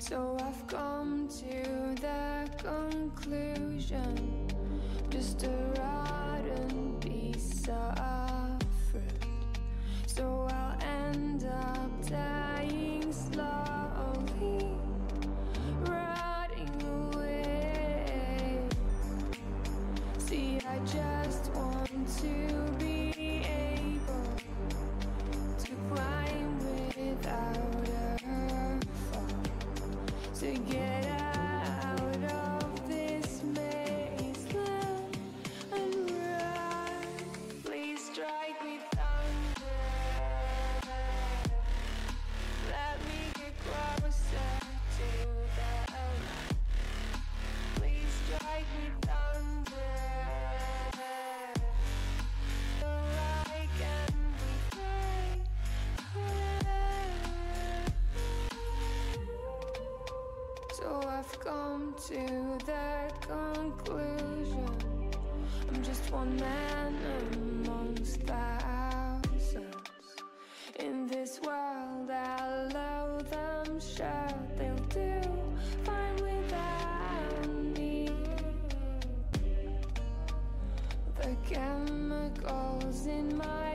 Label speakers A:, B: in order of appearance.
A: So I've come to the conclusion, just a rotten piece of fruit. So I'll end up dying slowly, rotting away. See, I just want to be able to climb without a fall, to get out of this mazeland and run. Please strike me thunder, let me get closer to the light. Please strike me thunder, so I can be free. So I've come to the conclusion, I'm just one man amongst thousands. In this world I'll load them, sure they'll do fine without me. The chemicals in my